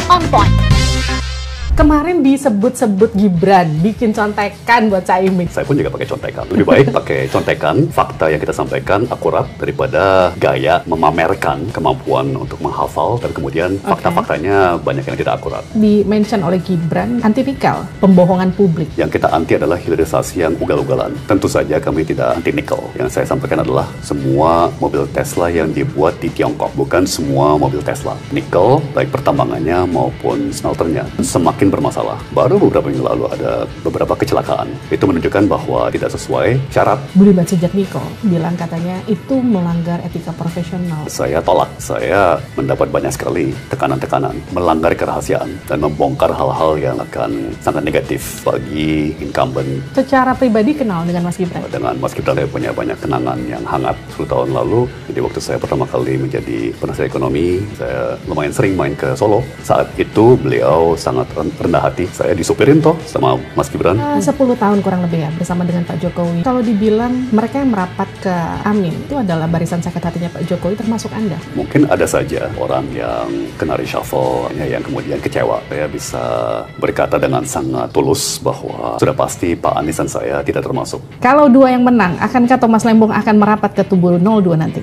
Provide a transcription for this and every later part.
On Point. Kemarin disebut-sebut Gibran bikin contekan buat Caimin. Saya pun juga pakai contekan. Lebih baik pakai contekan, fakta yang kita sampaikan akurat daripada gaya memamerkan kemampuan untuk menghafal, tapi kemudian fakta-faktanya banyak yang tidak akurat. Di-mention oleh Gibran, anti-nikel, pembohongan publik. Yang kita anti adalah hilirisasi yang ugal-ugalan. Tentu saja kami tidak anti nikel. Yang saya sampaikan adalah semua mobil Tesla yang dibuat di Tiongkok, bukan semua mobil Tesla. Nikel, baik pertambangannya maupun smelternya, semakin bermasalah. Baru beberapa minggu lalu ada beberapa kecelakaan. Itu menunjukkan bahwa tidak sesuai syarat. Budiman Sujatmiko bilang katanya itu melanggar etika profesional. Saya tolak. Saya mendapat banyak sekali tekanan-tekanan, melanggar kerahasiaan, dan membongkar hal-hal yang akan sangat negatif bagi incumbent. Secara pribadi kenal dengan Mas Gibran? Dengan Mas Gibran saya punya banyak kenangan yang hangat 10 tahun lalu. Jadi waktu saya pertama kali menjadi penasihat ekonomi, saya lumayan sering main ke Solo. Saat itu beliau sangat rendah hati. Saya disupirin toh sama Mas Gibran. 10 tahun kurang lebih ya bersama dengan Pak Jokowi. Kalau dibilang mereka yang merapat ke Amin itu adalah barisan sakit hatinya Pak Jokowi, termasuk Anda? Mungkin ada saja orang yang kena reshuffle, yang kemudian kecewa. Saya bisa berkata dengan sangat tulus bahwa sudah pasti Pak Anies dan saya tidak termasuk. Kalau dua yang menang, akankah Thomas Lembong akan merapat ke tubuh 02 nanti?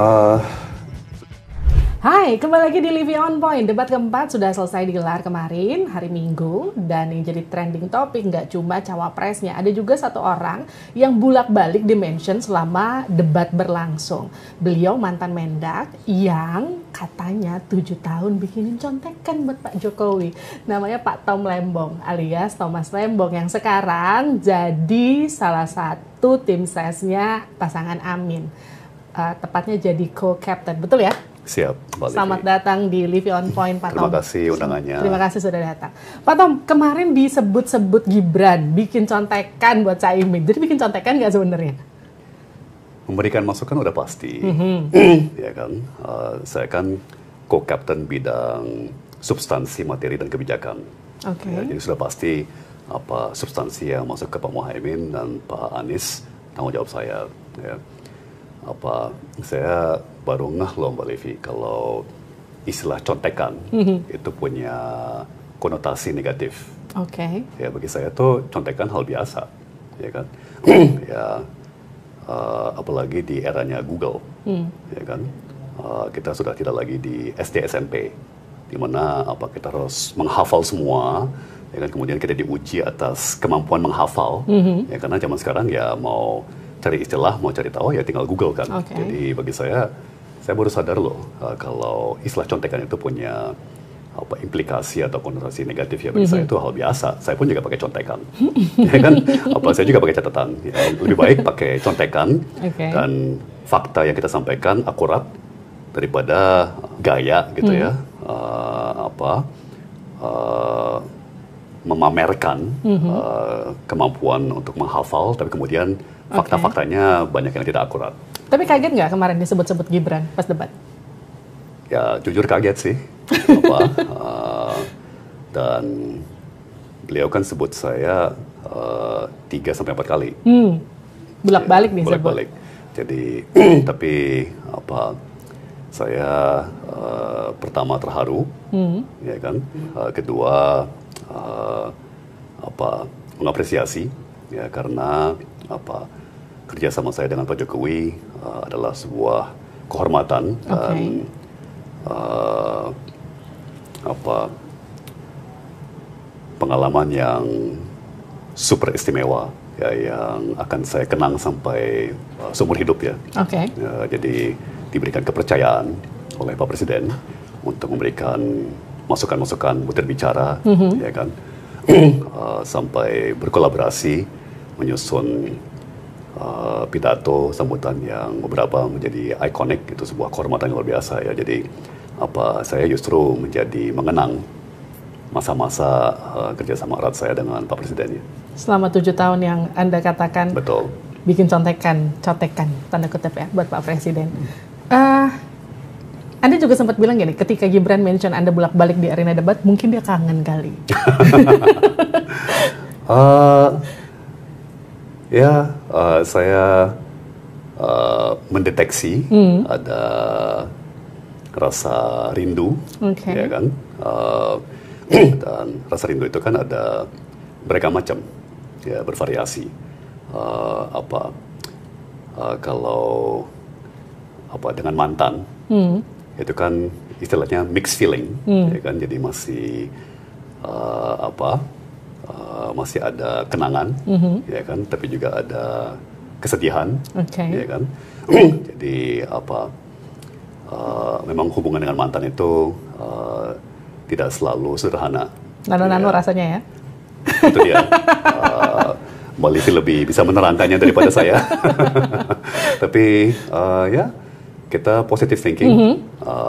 Hai, kembali lagi di Living On Point. Debat keempat sudah selesai digelar kemarin, hari Minggu. Dan yang jadi trending topik nggak cuma cawapresnya. Ada juga satu orang yang bolak-balik di-mention selama debat berlangsung. Beliau mantan Mendak yang katanya 7 tahun bikinin contekan buat Pak Jokowi. Namanya Pak Tom Lembong alias Thomas Lembong yang sekarang jadi salah satu tim sesnya pasangan Amin. Tepatnya jadi co-captain, betul ya? Siap, Mbak Selamat Livi. datang di Living On Point, Pak Tom. Terima kasih undangannya. Terima kasih sudah datang. Pak Tom, kemarin disebut-sebut Gibran bikin contekan buat Caimin. Jadi bikin contekan nggak sebenarnya? Memberikan masukan udah pasti, ya kan. Saya kan co-captain bidang substansi, materi, dan kebijakan. Oke. Ya, jadi sudah pasti apa substansi yang masuk ke Pak Muhaimin dan Pak Anies tanggung jawab saya. Ya. Saya baru ngeh loh Mbak Livi kalau istilah contekan itu punya konotasi negatif. Oke. Ya bagi saya tuh contekan hal biasa, ya kan. Ya apalagi di eranya Google, ya kan. Kita sudah tidak lagi di SD SMP, di mana kita harus menghafal semua, ya kan. Kemudian kita diuji atas kemampuan menghafal, ya karena zaman sekarang ya mau cari istilah, mau cari tahu ya tinggal Google kan. Okay. Jadi bagi saya baru sadar loh kalau istilah contekan itu punya implikasi atau konotasi negatif ya bagi saya itu hal biasa. Saya pun juga pakai contekan, ya kan. Saya juga pakai catatan. Ya, lebih baik pakai contekan dan fakta yang kita sampaikan akurat daripada gaya gitu ya. Memamerkan kemampuan untuk menghafal, tapi kemudian fakta-faktanya banyak yang tidak akurat. Tapi kaget nggak kemarin disebut-sebut Gibran pas debat? Ya jujur kaget sih. Dan beliau kan sebut saya 3-4 kali. Bolak-balik nih sebut. Bolak-balik. Jadi tapi saya pertama terharu, ya kan. Kedua mengapresiasi ya karena kerjasama saya dengan Pak Jokowi adalah sebuah kehormatan dan pengalaman yang super istimewa ya yang akan saya kenang sampai seumur hidup ya. Jadi diberikan kepercayaan oleh Pak Presiden untuk memberikan masukan-masukan butir bicara, ya kan, sampai berkolaborasi menyusun pidato sambutan yang beberapa menjadi ikonik, itu sebuah kehormatan yang luar biasa ya. Jadi saya justru menjadi mengenang masa-masa kerjasama erat saya dengan Pak Presiden. Selama 7 tahun yang Anda katakan betul bikin contekan tanda kutip ya buat Pak Presiden. Anda juga sempat bilang gini, ketika Gibran mention Anda bolak-balik di arena debat, mungkin dia kangen kali. Saya mendeteksi ada rasa rindu, ya kan, Dan rasa rindu itu kan ada beragam macam, ya bervariasi. Kalau dengan mantan, itu kan istilahnya mixed feeling, ya kan. Jadi masih masih ada kenangan, ya kan. Tapi juga ada kesedihan, ya kan. Jadi memang hubungan dengan mantan itu tidak selalu sederhana. Nano-nano rasanya ya. Itu dia. Mbak Livi lebih bisa menerangkannya daripada saya. Tapi ya kita positive thinking.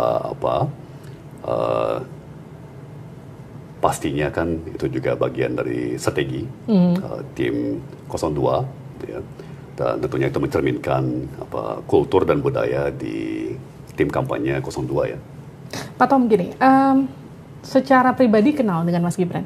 Pastinya kan itu juga bagian dari strategi tim 02, ya. Dan tentunya itu mencerminkan kultur dan budaya di tim kampanye 02 ya. Pak Tom, gini, secara pribadi kenal dengan Mas Gibran?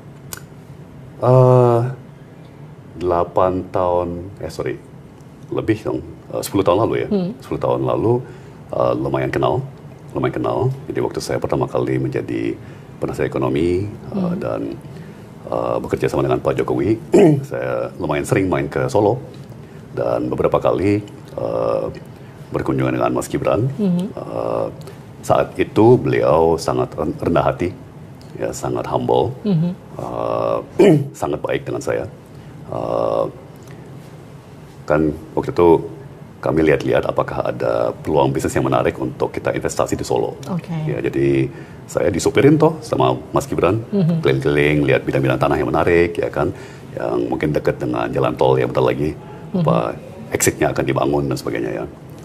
8 tahun, lebih dong, 10 tahun lalu ya. 10 tahun lalu lumayan kenal. Jadi waktu saya pertama kali menjadi penasihat ekonomi dan bekerja sama dengan Pak Jokowi, saya lumayan sering main ke Solo. Dan beberapa kali berkunjungan dengan Mas Gibran. Saat itu beliau sangat rendah hati, ya, sangat humble, sangat baik dengan saya. Kan waktu itu kami lihat-lihat apakah ada peluang bisnis yang menarik untuk kita investasi di Solo. Ya, jadi saya disupirin sama Mas Gibran, keliling-keliling lihat bidang-bidang tanah yang menarik, ya kan, yang mungkin dekat dengan jalan tol yang bentar lagi exitnya akan dibangun dan sebagainya ya.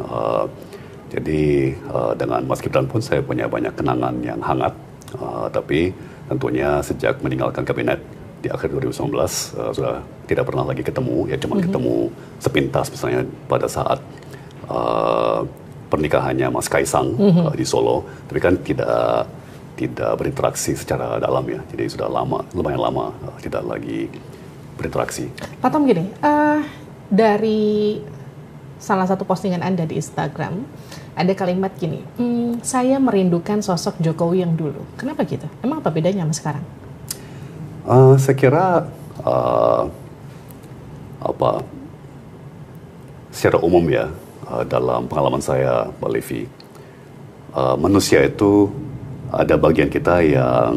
Jadi dengan Mas Gibran pun saya punya banyak kenangan yang hangat, tapi tentunya sejak meninggalkan kabinet di akhir 2019 sudah tidak pernah lagi ketemu, ya cuma ketemu sepintas misalnya pada saat pernikahannya Mas Kaisang di Solo, tapi kan tidak berinteraksi secara dalam ya, jadi sudah lumayan lama tidak lagi berinteraksi. Pak Tom, gini, dari salah satu postingan Anda di Instagram, ada kalimat gini, saya merindukan sosok Jokowi yang dulu. Kenapa gitu? Emang apa bedanya sama sekarang? Saya kira secara umum ya, dalam pengalaman saya, Mbak Livi, manusia itu ada bagian kita yang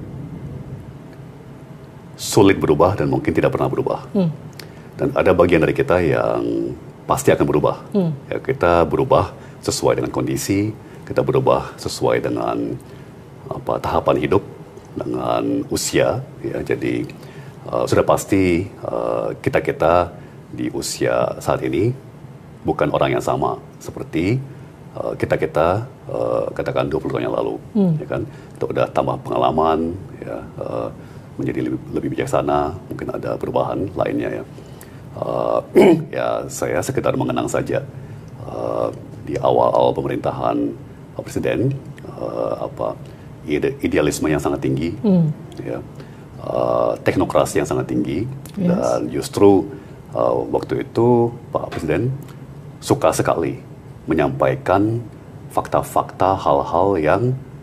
sulit berubah dan mungkin tidak pernah berubah. Dan ada bagian dari kita yang pasti akan berubah. Ya, kita berubah sesuai dengan kondisi, kita berubah sesuai dengan tahapan hidup, dengan usia. Ya, jadi sudah pasti kita di usia saat ini bukan orang yang sama seperti kita katakan 20 tahun yang lalu. Ya kan? Kita udah tambah pengalaman, ya, menjadi lebih bijaksana, mungkin ada perubahan lainnya ya. Ya saya sekedar mengenang saja di awal pemerintahan Pak Presiden idealisme yang sangat tinggi, ya, teknokrasi yang sangat tinggi, dan justru waktu itu Pak Presiden suka sekali menyampaikan fakta-fakta hal-hal yang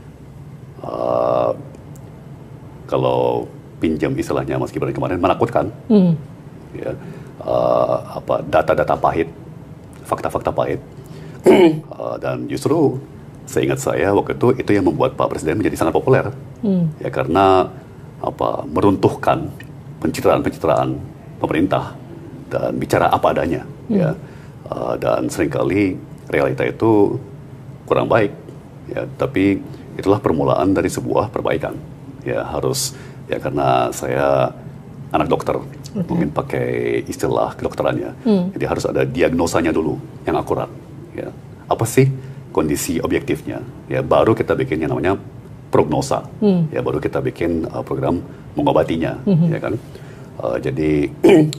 kalau pinjam istilahnya Mas Gibran kemarin menakutkan. Ya, data-data pahit, fakta-fakta pahit, dan justru seingat saya waktu itu yang membuat Pak Presiden menjadi sangat populer, ya karena meruntuhkan pencitraan pemerintah dan bicara apa adanya, ya, dan seringkali realita itu kurang baik, ya, tapi itulah permulaan dari sebuah perbaikan, ya harus, ya karena saya anak dokter. Mungkin pakai istilah kedokterannya. Jadi harus ada diagnosanya dulu yang akurat. Ya. Apa sih kondisi objektifnya? Ya, baru kita bikin yang namanya prognosa. Ya, baru kita bikin program mengobatinya. Ya kan? Jadi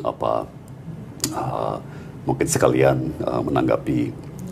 mungkin sekalian menanggapi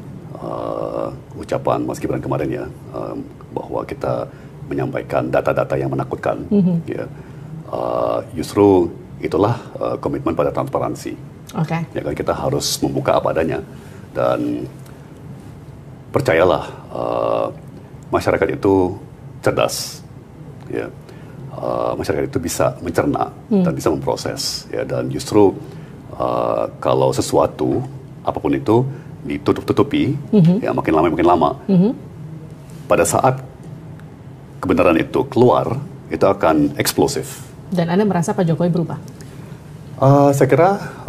ucapan Mas Gibran kemarin ya, bahwa kita menyampaikan data-data yang menakutkan. Ya. Justru itulah komitmen pada transparansi. Ya kan, kita harus membuka apa adanya, dan percayalah masyarakat itu cerdas, ya, masyarakat itu bisa mencerna dan bisa memproses, ya, dan justru kalau sesuatu apapun itu ditutup-tutupi, ya makin lama, pada saat kebenaran itu keluar, itu akan eksplosif. Dan Anda merasa Pak Jokowi berubah? Saya kira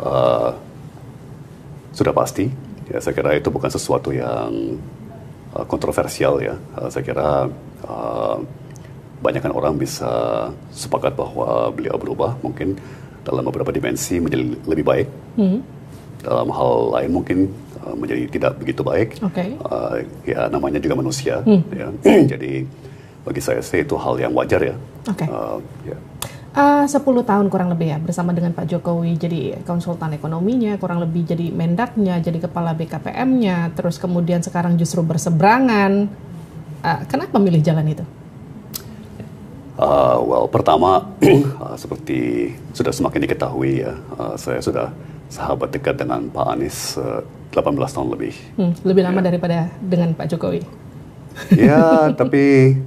sudah pasti. Ya, saya kira itu bukan sesuatu yang kontroversial, ya. Saya kira banyakkan orang bisa sepakat bahwa beliau berubah, mungkin dalam beberapa dimensi menjadi lebih baik. Dalam hal lain mungkin menjadi tidak begitu baik. Ya, namanya juga manusia. Ya. Jadi bagi saya sih itu hal yang wajar, ya. Ya. 10 tahun kurang lebih ya bersama dengan Pak Jokowi jadi konsultan ekonominya, kurang lebih jadi mendaknya, jadi kepala BKPM-nya, terus kemudian sekarang justru berseberangan. Kenapa milih jalan itu? Pertama, seperti sudah semakin diketahui, ya, saya sudah sahabat dekat dengan Pak Anies 18 tahun lebih. Lebih lama daripada dengan Pak Jokowi. Ya, tapi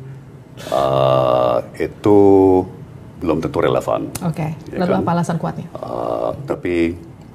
itu belum tentu relevan. Ya, lalu kan? Apa alasan kuatnya? Tapi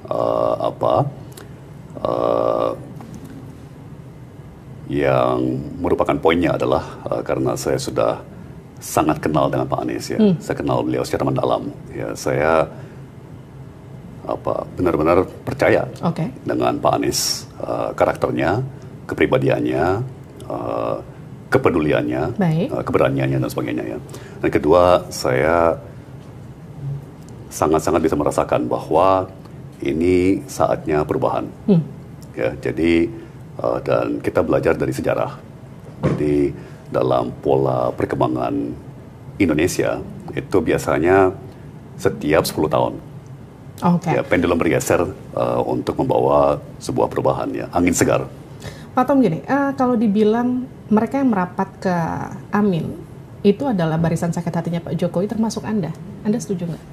yang merupakan poinnya adalah karena saya sudah sangat kenal dengan Pak Anies, ya. Saya kenal beliau secara mendalam. Ya, saya benar-benar percaya dengan Pak Anies, karakternya, kepribadiannya, kepeduliannya, keberaniannya dan sebagainya, ya. Dan kedua, saya sangat-sangat bisa merasakan bahwa ini saatnya perubahan. Ya, jadi dan kita belajar dari sejarah. Jadi dalam pola perkembangan Indonesia itu biasanya setiap 10 tahun. Ya, pendulum bergeser untuk membawa sebuah perubahan, ya, angin segar. Pak Tom, gini, kalau dibilang mereka yang merapat ke Amin itu adalah barisan sakit hatinya Pak Jokowi, termasuk Anda setuju nggak?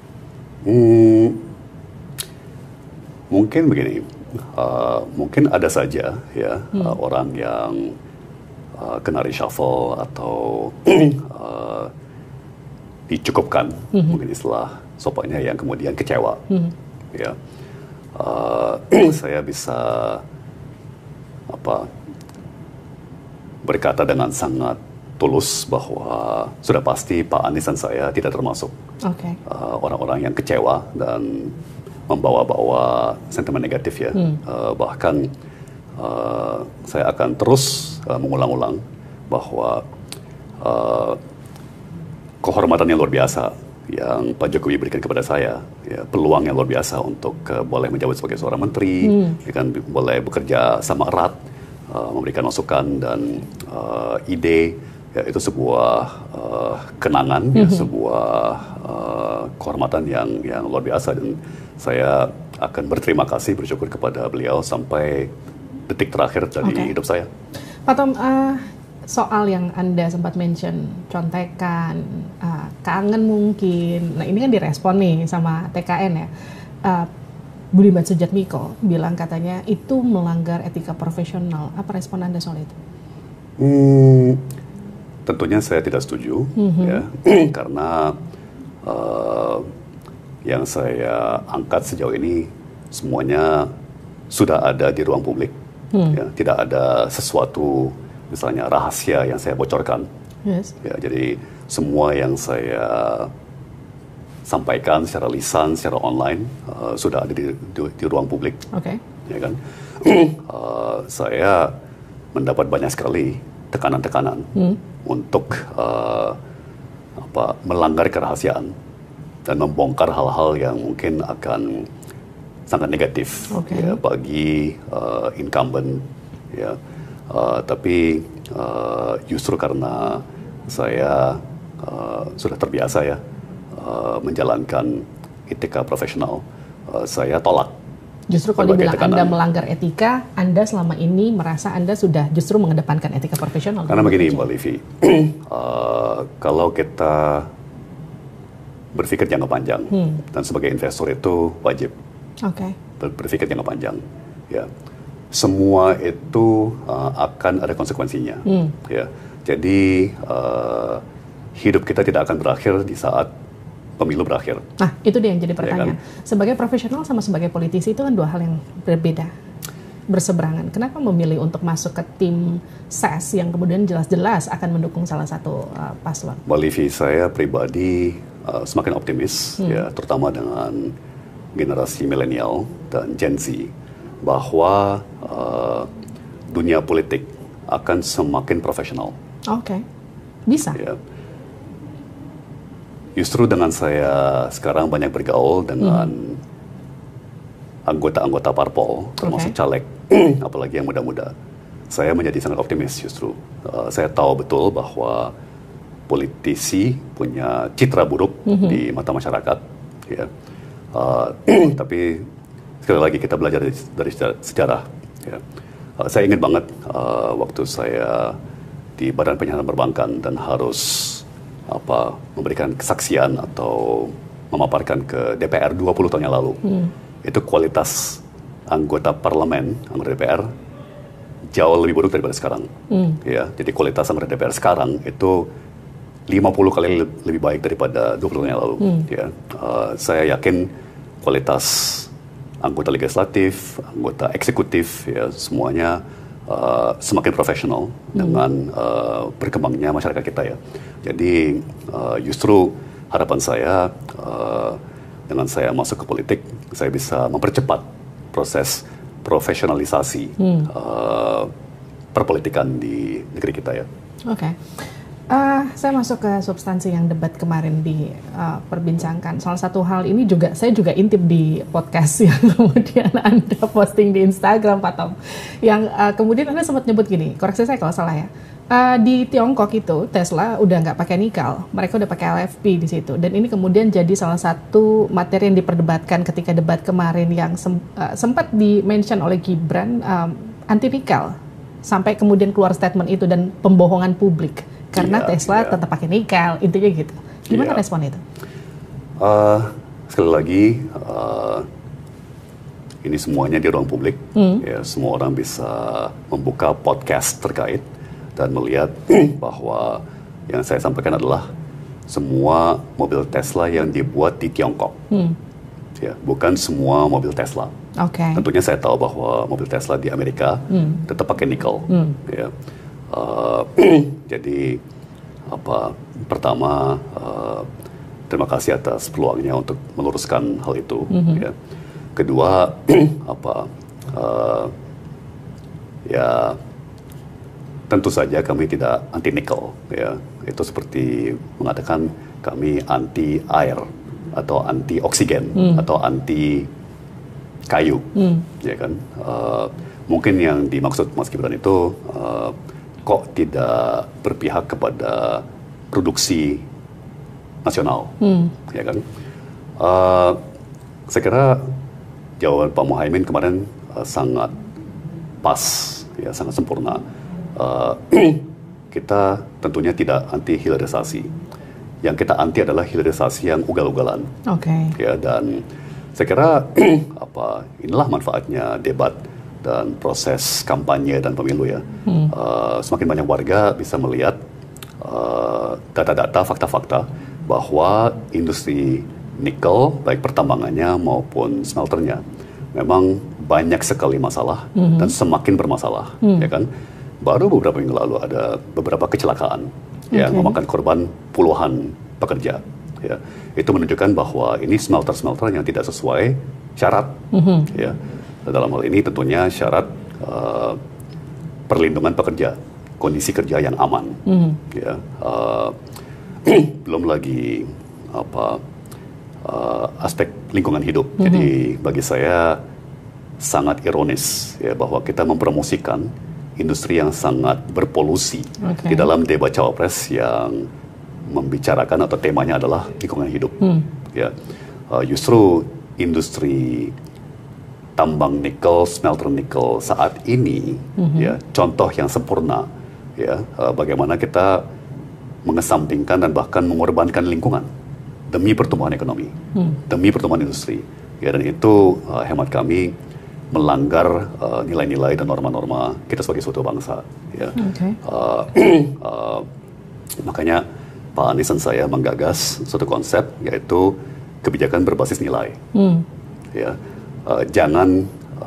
Mungkin begini, mungkin ada saja, ya, orang yang kena reshuffle atau dicukupkan, mungkin istilah sopannya, yang kemudian kecewa. Ya, saya bisa berkata dengan sangat tulus bahwa sudah pasti Pak Anies dan saya tidak termasuk orang-orang yang kecewa dan membawa-bawa sentimen negatif, ya. Bahkan saya akan terus mengulang-ulang bahwa kehormatan yang luar biasa yang Pak Jokowi berikan kepada saya, ya, peluang yang luar biasa untuk boleh menjabat sebagai seorang menteri, ya kan, boleh bekerja sama erat, memberikan masukan dan ide, ya, itu sebuah kenangan, ya, sebuah kehormatan yang luar biasa, dan saya akan berterima kasih, bersyukur kepada beliau sampai detik terakhir dari hidup saya. Pak Tom, soal yang Anda sempat mention, contekan, kangen mungkin, nah ini kan direspon nih sama TKN, ya. Budiman Sujatmiko bilang katanya itu melanggar etika profesional. Apa respon Anda soal itu? Tentunya saya tidak setuju, ya, karena yang saya angkat sejauh ini semuanya sudah ada di ruang publik, ya, tidak ada sesuatu misalnya rahasia yang saya bocorkan. Ya, jadi semua yang saya sampaikan secara lisan, secara online sudah ada di ruang publik, ya kan. Saya mendapat banyak sekali tekanan-tekanan untuk melanggar kerahasiaan dan membongkar hal-hal yang mungkin akan sangat negatif, ya, bagi incumbent, ya. Tapi justru karena saya sudah terbiasa, ya, menjalankan etika profesional, saya tolak. Justru kalau dibilang Anda melanggar etika, Anda selama ini merasa Anda sudah justru mengedepankan etika profesional. Karena begini, Mbak Livi, kalau kita berpikir jangka panjang, dan sebagai investor itu wajib berpikir jangka panjang, ya. Semua itu akan ada konsekuensinya, ya. Jadi hidup kita tidak akan berakhir di saat pemilu berakhir. Nah, itu dia yang jadi pertanyaan. Ya kan? Sebagai profesional sama sebagai politisi itu kan dua hal yang berbeda, berseberangan. Kenapa memilih untuk masuk ke tim SES yang kemudian jelas-jelas akan mendukung salah satu paslon? Mbak Livi, saya pribadi semakin optimis, ya, terutama dengan generasi milenial dan Gen Z, bahwa dunia politik akan semakin profesional. Oke, bisa. Ya. Justru dengan saya sekarang banyak bergaul dengan anggota-anggota parpol, termasuk caleg, apalagi yang muda-muda, saya menjadi sangat optimis justru. Saya tahu betul bahwa politisi punya citra buruk di mata masyarakat, ya. Tapi sekali lagi kita belajar dari sejarah. Ya. Saya ingat banget waktu saya di Badan Penyiaran Perbankan dan harus memberikan kesaksian atau memaparkan ke DPR 20 tahun yang lalu. Itu kualitas anggota parlemen, anggota DPR jauh lebih buruk daripada sekarang. Ya, jadi kualitas anggota DPR sekarang itu 50 kali lebih baik daripada 20 tahun yang lalu. Ya, saya yakin kualitas anggota legislatif, anggota eksekutif, ya semuanya semakin profesional dengan berkembangnya masyarakat kita, ya. Jadi justru harapan saya dengan saya masuk ke politik, saya bisa mempercepat proses profesionalisasi perpolitikan di negeri kita, ya. Oke. Saya masuk ke substansi yang debat kemarin diperbincangkan. Salah satu hal ini juga saya juga intip di podcast yang kemudian Anda posting di Instagram, Pak Tom. Yang kemudian Anda sempat nyebut gini, koreksi saya kalau salah ya. Di Tiongkok itu Tesla udah nggak pakai nikel, mereka udah pakai LFP di situ. Dan ini kemudian jadi salah satu materi yang diperdebatkan ketika debat kemarin yang sempat di-mention oleh Gibran, anti nikel. Sampai kemudian keluar statement itu dan pembohongan publik. Karena Tesla tetap pakai nikel, intinya gitu. Gimana respon itu? Sekali lagi, ini semuanya di ruang publik. Ya, semua orang bisa membuka podcast terkait dan melihat bahwa yang saya sampaikan adalah semua mobil Tesla yang dibuat di Tiongkok. Ya, bukan semua mobil Tesla. Tentunya saya tahu bahwa mobil Tesla di Amerika tetap pakai nikel. Ya. Jadi pertama terima kasih atas peluangnya untuk meluruskan hal itu. Ya. Kedua ya tentu saja kami tidak anti nikel. Ya. Itu seperti mengatakan kami anti air atau anti oksigen atau anti kayu, ya kan? Mungkin yang dimaksud Mas Gibran itu kok tidak berpihak kepada produksi nasional, ya kan? Saya kira jawaban Pak Muhaimin kemarin sangat pas, ya sangat sempurna. Kita tentunya tidak anti hilirisasi. Yang kita anti adalah hilirisasi yang ugal-ugalan. Ya, dan saya kira inilah manfaatnya debat dan proses kampanye dan pemilu, ya. Semakin banyak warga bisa melihat data-data, fakta-fakta bahwa industri nikel, baik pertambangannya maupun smelternya, memang banyak sekali masalah dan semakin bermasalah, ya kan? Baru beberapa minggu lalu ada beberapa kecelakaan yang memakan korban puluhan pekerja. Ya, itu menunjukkan bahwa ini smelter-smelter yang tidak sesuai syarat. Ya, dalam hal ini tentunya syarat perlindungan pekerja, kondisi kerja yang aman. Ya, belum lagi aspek lingkungan hidup. Jadi bagi saya sangat ironis, ya, bahwa kita mempromosikan industri yang sangat berpolusi di dalam debat cawapres yang membicarakan atau temanya adalah lingkungan hidup. Ya, justru industri tambang nikel, smelter nikel saat ini, ya, contoh yang sempurna, ya, bagaimana kita mengesampingkan dan bahkan mengorbankan lingkungan demi pertumbuhan ekonomi, demi pertumbuhan industri. Ya, dan itu hemat kami melanggar nilai-nilai dan norma-norma kita sebagai suatu bangsa. Ya. Makanya Pak Anies dan saya menggagas suatu konsep, yaitu kebijakan berbasis nilai. Ya, jangan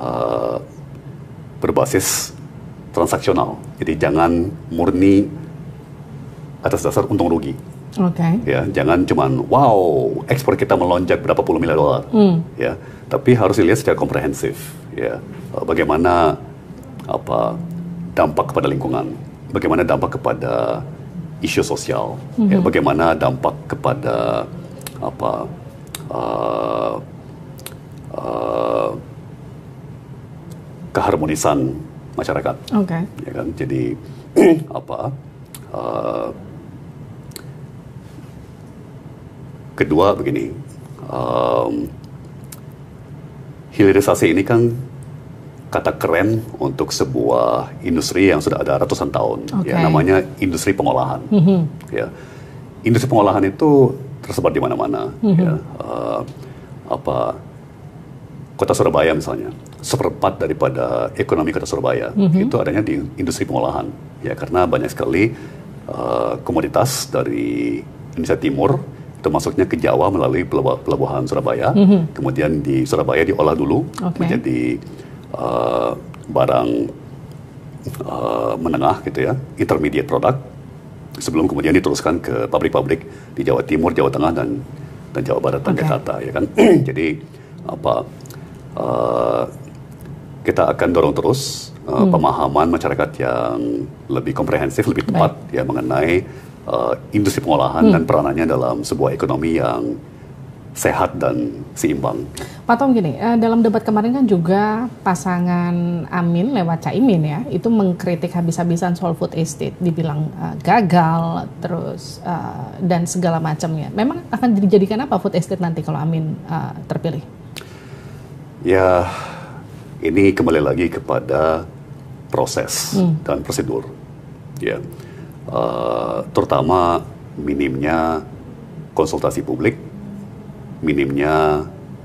berbasis transaksional. Jadi jangan murni atas dasar untung rugi. Ya, jangan cuman wow ekspor kita melonjak berapa puluh miliar dolar. Ya, tapi harus dilihat secara komprehensif. Ya, bagaimana dampak kepada lingkungan, bagaimana dampak kepada isu sosial, ya, bagaimana dampak kepada keharmonisan masyarakat. Ya kan? Jadi kedua begini, hilirisasi ini kan kata keren untuk sebuah industri yang sudah ada ratusan tahun, ya, namanya industri pengolahan. Ya, industri pengolahan itu tersebar di mana-mana. Ya, Kota Surabaya misalnya, seperempat daripada ekonomi Kota Surabaya itu adanya di industri pengolahan. Ya, karena banyak sekali komoditas dari Indonesia Timur itu masuknya ke Jawa melalui pelabuhan Surabaya, kemudian di Surabaya diolah dulu menjadi barang menengah gitu ya, intermediate product, sebelum kemudian diteruskan ke pabrik-pabrik di Jawa Timur, Jawa Tengah dan Jawa Barat dan Jakarta, ya kan. Jadi kita akan dorong terus pemahaman masyarakat yang lebih komprehensif, lebih tepat ya mengenai industri pengolahan dan peranannya dalam sebuah ekonomi yang sehat dan seimbang. Pak Tom, gini, dalam debat kemarin kan juga pasangan Amin lewat Caimin ya, itu mengkritik habis-habisan soal food estate, dibilang gagal, terus dan segala macamnya. Memang akan dijadikan apa food estate nanti kalau Amin terpilih? Ya, ini kembali lagi kepada proses dan prosedur, ya, terutama minimnya konsultasi publik, minimnya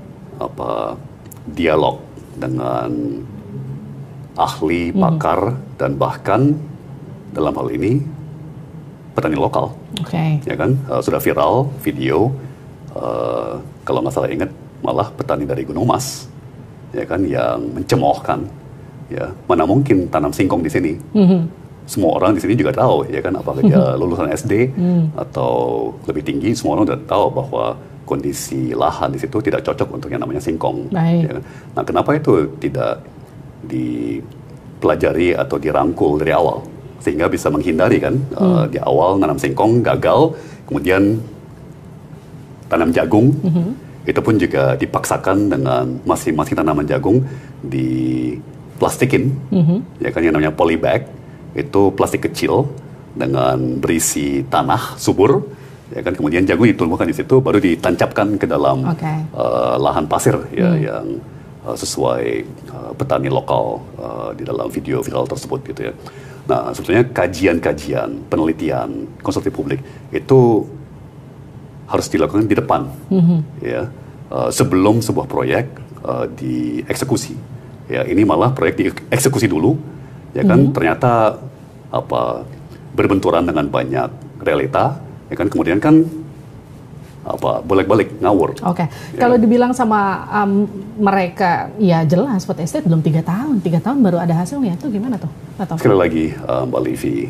dialog dengan ahli, pakar, dan bahkan dalam hal ini petani lokal. Ya kan, sudah viral video, kalau nggak salah ingat, malah petani dari Gunung Mas, ya kan, yang mencemoohkan, ya, mana mungkin tanam singkong di sini. Semua orang di sini juga tahu, ya kan, apakah dia lulusan SD atau lebih tinggi, semua orang sudah tahu bahwa kondisi lahan di situ tidak cocok untuk yang namanya singkong. Ya kan? Nah, kenapa itu tidak dipelajari atau dirangkul dari awal, sehingga bisa menghindari kan, di awal nanam singkong gagal, kemudian tanam jagung, itu pun juga dipaksakan dengan masing-masing tanaman jagung diplastikin, ya kan, yang namanya polybag. Itu plastik kecil dengan berisi tanah subur, ya kan, kemudian jagung ditumbuhkan di situ, baru ditancapkan ke dalam lahan pasir, ya, yang sesuai petani lokal di dalam video viral tersebut, gitu ya. Nah, sebetulnya kajian-kajian, penelitian, konsultasi publik itu harus dilakukan di depan, ya, sebelum sebuah proyek dieksekusi. Ya, ini malah proyek dieksekusi dulu, ya kan, ternyata berbenturan dengan banyak realita, ya kan, kemudian kan bolak-balik ngawur. Ya, kalau dibilang sama mereka, ya jelas food estate belum 3 tahun baru ada hasilnya, itu gimana tuh? Sekali lagi Mbak Livi,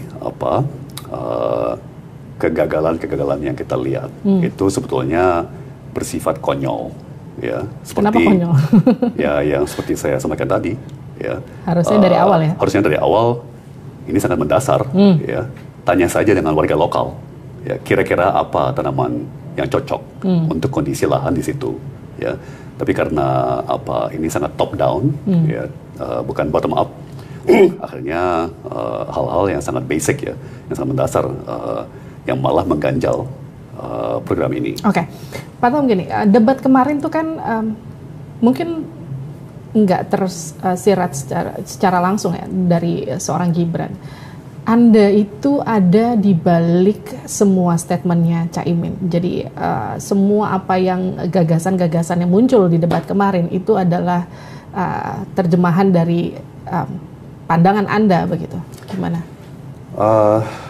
kegagalan yang kita lihat itu sebetulnya bersifat konyol, ya. Kenapa konyol? Ya, yang seperti saya sampaikan tadi, ya. Harusnya dari awal, ya. Harusnya dari awal. Ini sangat mendasar, ya. Tanya saja dengan warga lokal, ya, kira-kira apa tanaman yang cocok untuk kondisi lahan di situ, ya. Tapi karena ini sangat top down, ya, bukan bottom up, akhirnya hal-hal yang sangat basic, ya, yang sangat mendasar, yang malah mengganjal program ini. Pak Tom, gini, debat kemarin tuh kan mungkin nggak tersirat secara langsung ya dari seorang Gibran. Anda itu ada di balik semua statementnya Caimin. Jadi semua apa yang gagasan-gagasan yang muncul di debat kemarin itu adalah terjemahan dari pandangan Anda begitu. Gimana?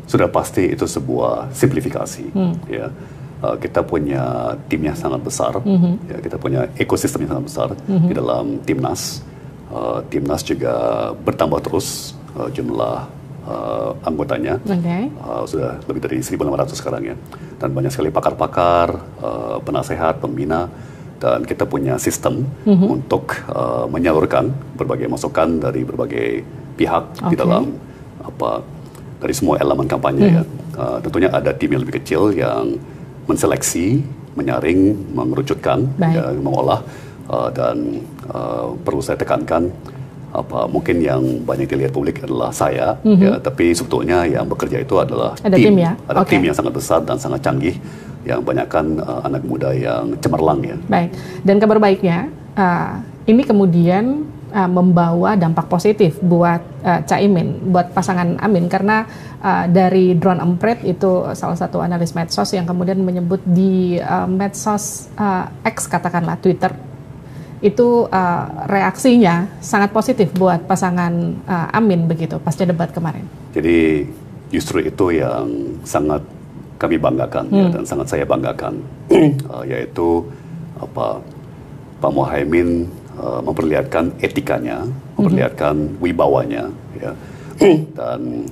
sudah pasti itu sebuah simplifikasi. Ya, kita punya tim yang sangat besar, ya, kita punya ekosistem yang sangat besar di dalam Timnas. Timnas juga bertambah terus jumlah anggotanya, sudah lebih dari 1.500 sekarang ya, dan banyak sekali pakar-pakar, penasehat, pembina, dan kita punya sistem untuk menyalurkan berbagai masukan dari berbagai pihak di dalam dari semua elemen kampanye ya. Tentunya ada tim yang lebih kecil yang menseleksi, menyaring, mengerucutkan, ya, mengolah, dan perlu saya tekankan mungkin yang banyak dilihat publik adalah saya, ya, tapi sebetulnya yang bekerja itu adalah tim ya? Ada tim yang sangat besar dan sangat canggih, yang banyakkan anak muda yang cemerlang ya. Baik, dan kabar baiknya ini kemudian membawa dampak positif buat Caimin, buat pasangan Amin, karena dari Drone Emprit itu salah satu analis medsos yang kemudian menyebut di medsos X, katakanlah Twitter, itu reaksinya sangat positif buat pasangan Amin begitu pasca debat kemarin. Jadi justru itu yang sangat kami banggakan ya, dan sangat saya banggakan, yaitu Pak Muhaimin memperlihatkan etikanya, memperlihatkan wibawanya, ya, dan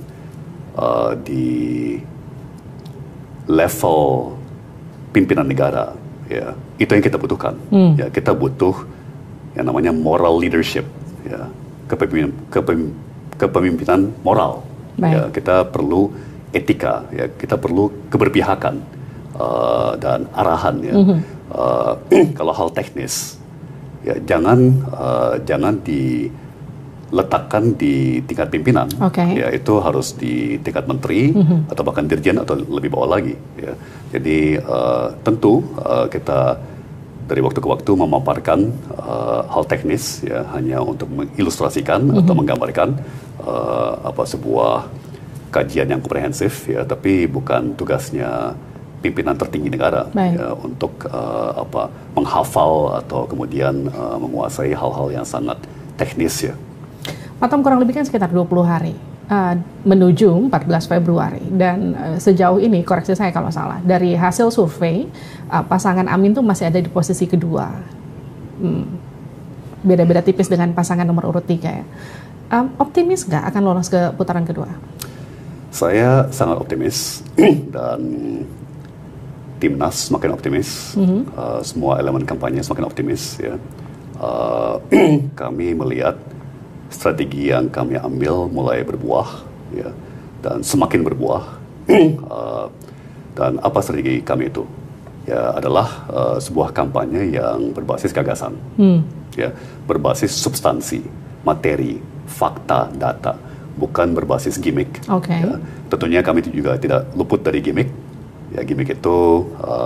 di level pimpinan negara, ya, itu yang kita butuhkan. Ya, kita butuh yang namanya moral leadership, ya, kepemimpinan moral. Ya, kita perlu etika, ya, kita perlu keberpihakan dan arahan. Ya. Kalau hal teknis, ya jangan diletakkan di tingkat pimpinan, ya, itu harus di tingkat menteri atau bahkan dirjen atau lebih bawah lagi. Ya. Jadi tentu kita dari waktu ke waktu memaparkan hal teknis, ya, hanya untuk mengilustrasikan atau menggambarkan sebuah kajian yang komprehensif, ya, tapi bukan tugasnya pimpinan tertinggi negara, ya, untuk menghafal atau kemudian menguasai hal-hal yang sangat teknis, ya. Pak Tom, kurang lebih kan sekitar 20 hari menuju 14 Februari, dan sejauh ini, koreksi saya kalau salah, dari hasil survei pasangan Amin tuh masih ada di posisi kedua, beda-beda tipis dengan pasangan nomor urut 3 ya. Optimis nggak akan lolos ke putaran kedua? Saya sangat optimis dan Timnas semakin optimis, semua elemen kampanye semakin optimis, ya. Kami melihat strategi yang kami ambil mulai berbuah, ya, dan semakin berbuah. Dan apa strategi kami itu? Ya, adalah sebuah kampanye yang berbasis gagasan, ya, berbasis substansi, materi, fakta, data, bukan berbasis gimmick. Ya. Tentunya kami juga tidak luput dari gimmick. Ya, gimmick itu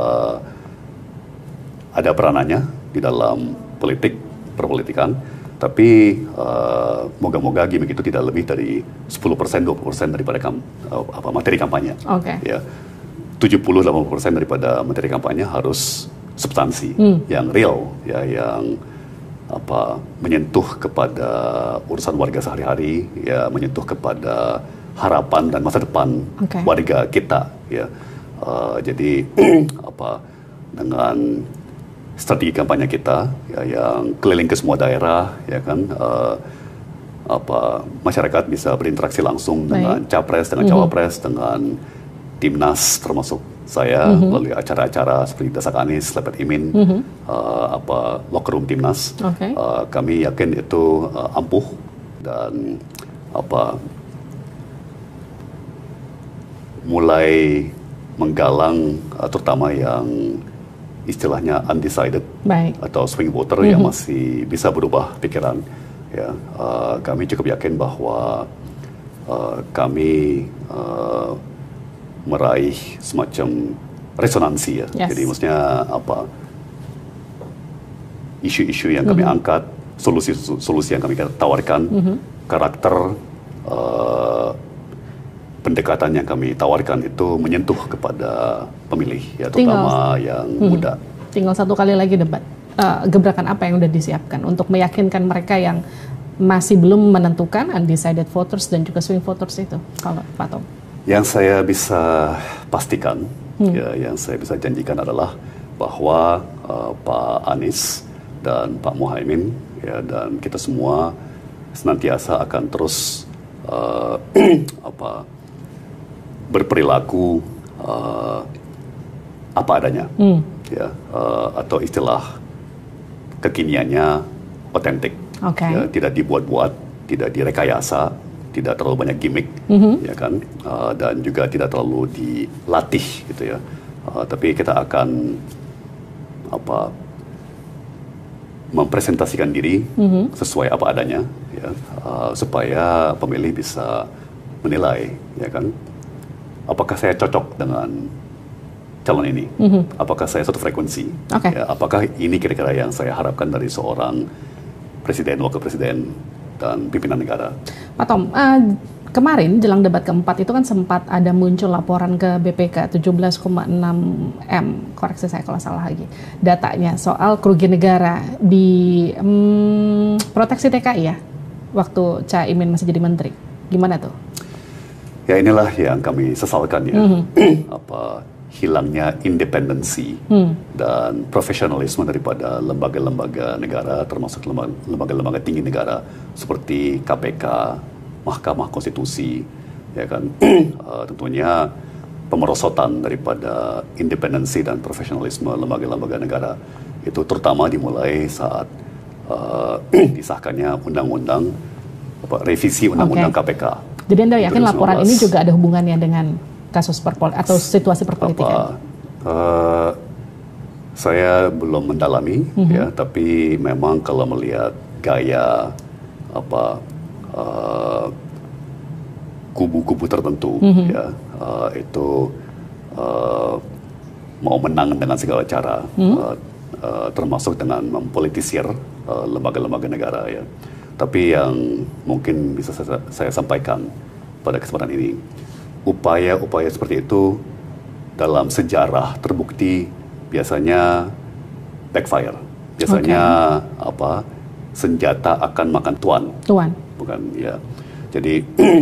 ada peranannya di dalam politik, perpolitikan. Tapi moga-moga gimmick itu tidak lebih dari 10%, 20% daripada materi kampanye. Ya, 70-80% daripada materi kampanye harus substansi yang real, ya, yang menyentuh kepada urusan warga sehari-hari, ya, menyentuh kepada harapan dan masa depan warga kita, ya. Jadi dengan strategi kampanye kita, ya, yang keliling ke semua daerah, ya kan, masyarakat bisa berinteraksi langsung dengan capres, dengan cawapres, dengan Timnas termasuk saya melalui acara-acara seperti Dasak Anies, Lepet Imin, locker room Timnas. Kami yakin itu ampuh dan mulai menggalang terutama yang istilahnya undecided atau swing voter yang masih bisa berubah pikiran, ya. Kami cukup yakin bahwa kami meraih semacam resonansi, ya. Jadi maksudnya isu-isu yang kami angkat, solusi yang kami tawarkan, karakter pendekatan yang kami tawarkan itu menyentuh kepada pemilih, ya, terutama yang muda. Tinggal satu kali lagi debat. Gebrakan apa yang sudah disiapkan untuk meyakinkan mereka yang masih belum menentukan, undecided voters dan juga swing voters itu, kalau Pak Tom? Yang saya bisa pastikan, ya, yang saya bisa janjikan adalah bahwa Pak Anies dan Pak Muhaimin, ya, dan kita semua senantiasa akan terus berperilaku apa adanya, ya, atau istilah kekiniannya otentik, ya, tidak dibuat-buat, tidak direkayasa, tidak terlalu banyak gimmick, ya kan, dan juga tidak terlalu dilatih, gitu ya. Tapi kita akan mempresentasikan diri sesuai apa adanya, ya, supaya pemilih bisa menilai, ya kan, apakah saya cocok dengan calon ini, apakah saya satu frekuensi, ya, apakah ini kira-kira yang saya harapkan dari seorang presiden, wakil presiden, dan pimpinan negara. Pak Tom, kemarin jelang debat keempat itu kan sempat ada muncul laporan ke BPK 17,6 M, koreksi saya kalau salah lagi, datanya soal kerugian negara di proteksi TKI ya, waktu Caimin masih jadi menteri. Gimana tuh? Ya inilah yang kami sesalkan ya, hilangnya independensi dan profesionalisme daripada lembaga-lembaga negara, termasuk lembaga-lembaga tinggi negara seperti KPK, Mahkamah Konstitusi, ya kan. Tentunya pemerosotan daripada independensi dan profesionalisme lembaga-lembaga negara itu terutama dimulai saat disahkannya undang-undang revisi undang-undang KPK. Jadi Anda yakin 2019. Laporan ini juga ada hubungannya dengan kasus atau situasi perpolitikan? Saya belum mendalami, ya, tapi memang kalau melihat gaya kubu-kubu tertentu, ya, itu mau menang dengan segala cara, termasuk dengan mempolitisir lembaga-lembaga negara, ya. Tapi yang mungkin bisa saya sampaikan pada kesempatan ini, upaya-upaya seperti itu dalam sejarah terbukti biasanya backfire. Biasanya senjata akan makan tuan. Bukan, ya. Jadi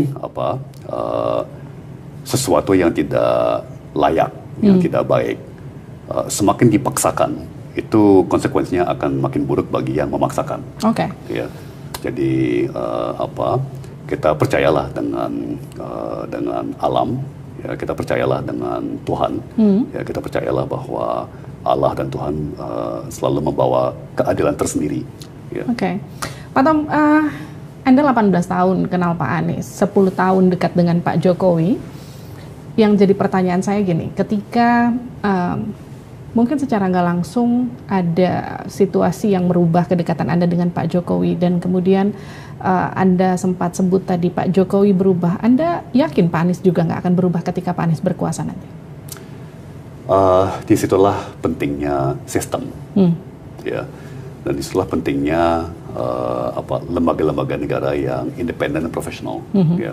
sesuatu yang tidak layak, yang tidak baik, semakin dipaksakan, itu konsekuensinya akan makin buruk bagi yang memaksakan. Ya. Jadi kita percayalah dengan alam, ya, kita percayalah dengan Tuhan, ya, kita percayalah bahwa Allah dan Tuhan selalu membawa keadilan tersendiri. Ya. Pak Tom, Anda 18 tahun kenal Pak Anies, 10 tahun dekat dengan Pak Jokowi. Yang jadi pertanyaan saya gini, ketika mungkin secara nggak langsung ada situasi yang merubah kedekatan Anda dengan Pak Jokowi, dan kemudian Anda sempat sebut tadi Pak Jokowi berubah. Anda yakin Pak Anies juga nggak akan berubah ketika Pak Anies berkuasa nanti? Disitulah pentingnya sistem, ya, dan disitulah pentingnya lembaga-lembaga negara yang independen dan profesional, ya,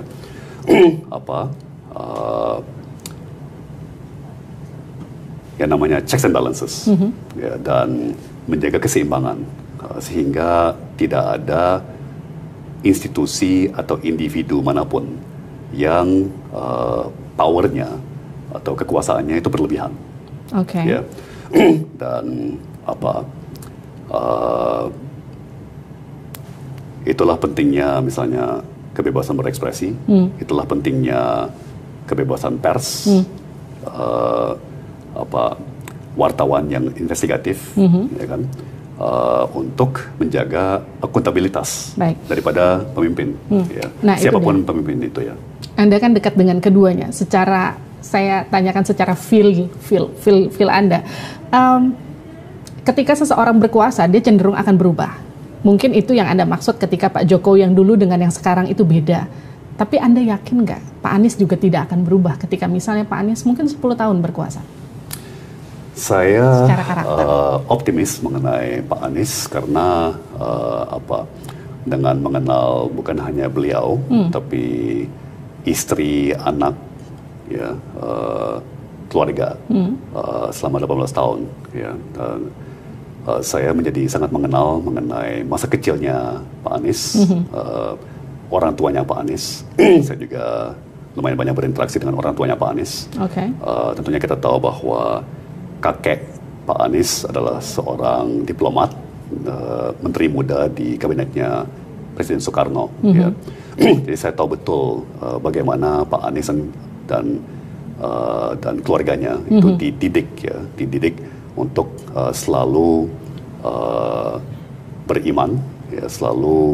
yang namanya checks and balances, ya, dan menjaga keseimbangan, sehingga tidak ada institusi atau individu manapun yang powernya atau kekuasaannya itu berlebihan. Ya. Dan itulah pentingnya misalnya kebebasan berekspresi, itulah pentingnya kebebasan pers, wartawan yang investigatif, ya kan, untuk menjaga akuntabilitas daripada pemimpin, ya. Siapapun pemimpin itu, ya. Anda kan dekat dengan keduanya. Saya tanyakan secara feel Anda. Ketika seseorang berkuasa, dia cenderung akan berubah. Mungkin itu yang Anda maksud ketika Pak Jokowi yang dulu dengan yang sekarang itu beda. Tapi Anda yakin nggak Pak Anies juga tidak akan berubah ketika misalnya Pak Anies mungkin 10 tahun berkuasa? Saya optimis mengenai Pak Anies karena dengan mengenal bukan hanya beliau, tapi istri, anak, ya, keluarga selama 18 tahun, ya. Dan saya menjadi sangat mengenal mengenai masa kecilnya Pak Anies, orang tuanya Pak Anies. Saya juga lumayan banyak berinteraksi dengan orang tuanya Pak Anies. Tentunya kita tahu bahwa kakek Pak Anies adalah seorang diplomat, menteri muda di kabinetnya Presiden Soekarno. Ya. Jadi saya tahu betul bagaimana Pak Anies dan keluarganya itu dididik untuk selalu beriman, ya, selalu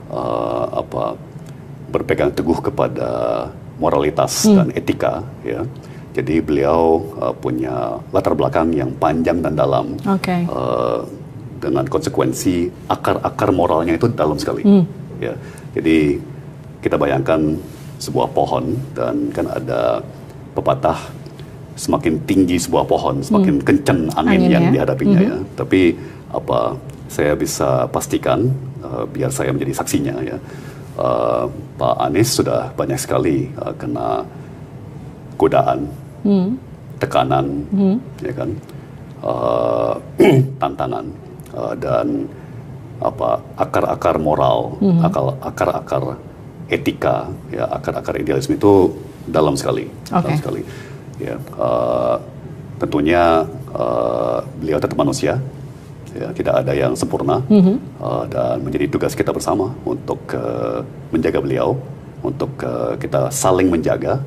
berpegang teguh kepada moralitas dan etika, ya. Jadi beliau punya latar belakang yang panjang dan dalam, dengan konsekuensi akar moralnya itu dalam sekali. Ya. Jadi kita bayangkan sebuah pohon, dan kan ada pepatah, semakin tinggi sebuah pohon, semakin kencang angin yang dihadapinya, ya. Tapi saya bisa pastikan, biar saya menjadi saksinya, ya. Pak Anies sudah banyak sekali kena godaan, tekanan, ya kan, tantangan, dan akar-akar moral, akar-akar etika, ya, akar-akar idealisme itu dalam sekali, dalam sekali. Ya, tentunya beliau tetap manusia. Ya, tidak ada yang sempurna, dan menjadi tugas kita bersama untuk menjaga beliau, untuk kita saling menjaga,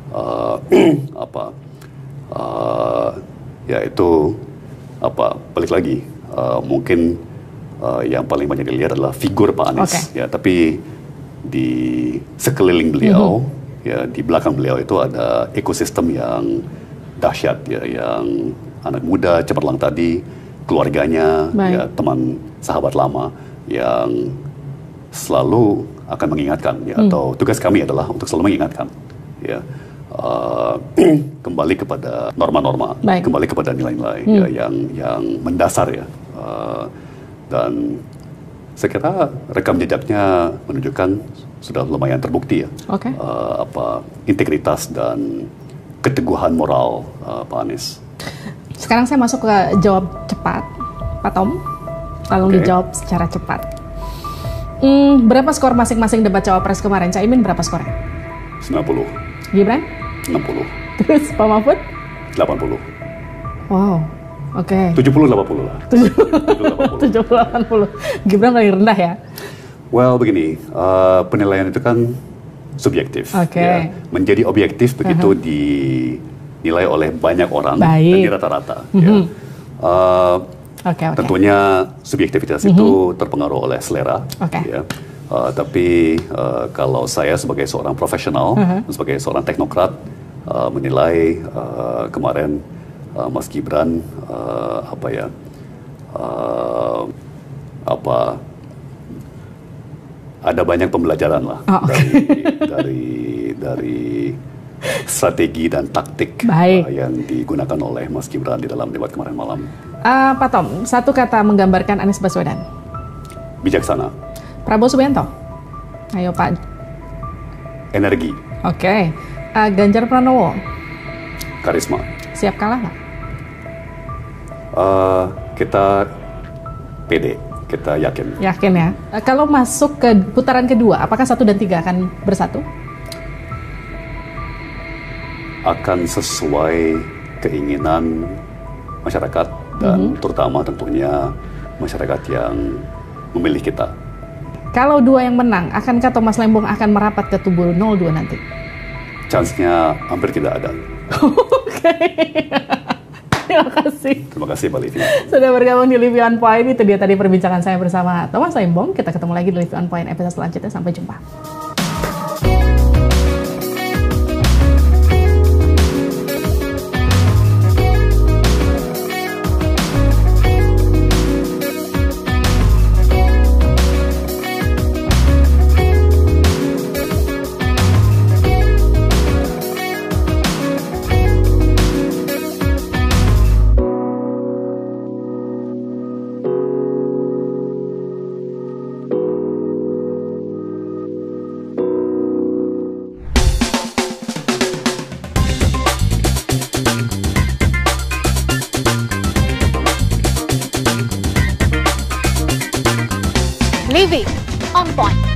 yaitu balik lagi, mungkin yang paling banyak dilihat adalah figur Pak Anies, ya, tapi di sekeliling beliau, ya, di belakang beliau itu ada ekosistem yang dahsyat, ya, yang anak muda cemerlang tadi, keluarganya, ya, teman sahabat lama yang selalu akan mengingatkan, ya, atau tugas kami adalah untuk selalu mengingatkan, ya, kembali kepada norma-norma, kembali kepada nilai-nilai, ya, yang mendasar, ya, dan saya kira rekam jejaknya menunjukkan sudah lumayan terbukti, ya, integritas dan keteguhan moral Pak Anies. Sekarang saya masuk ke jawab cepat, Pak Tom. Tolong dijawab secara cepat. Berapa skor masing-masing debat cawapres kemarin? Caimin berapa skornya? 90. Gibran? 60. Terus Pak Mahfud? 80. Wow, 70-80 lah. 70-80. Gibran paling rendah, ya? Well, begini, penilaian itu kan subjektif. Ya. Menjadi objektif begitu dinilai oleh banyak orang dan di rata-rata. Ya. Tentunya subjektivitas itu terpengaruh oleh selera. Ya. Tapi kalau saya sebagai seorang profesional, sebagai seorang teknokrat, menilai kemarin Mas Gibran ada banyak pembelajaran lah dari strategi dan taktik yang digunakan oleh Mas Gibran di dalam debat kemarin malam. Pak Tom, satu kata menggambarkan Anies Baswedan. Bijaksana. Prabowo Subianto. Ayo Pak. Energi. Ganjar Pranowo. Karisma. Siap kalah nggak? Kita pede, kita yakin. Yakin, ya. Kalau masuk ke putaran kedua, apakah 1 dan 3 akan bersatu? Akan sesuai keinginan masyarakat dan terutama tentunya masyarakat yang memilih kita. Kalau 2 yang menang, akankah Thomas Lembong akan merapat ke tubuh 02 nanti? Chance-nya hampir tidak ada. Terima kasih. Terima kasih Mbak Livi. Sudah bergabung di Livi On Point. Itu dia tadi perbincangan saya bersama Thomas Lembong. Kita ketemu lagi di Livi On Point episode selanjutnya. Sampai jumpa. Livi On Point.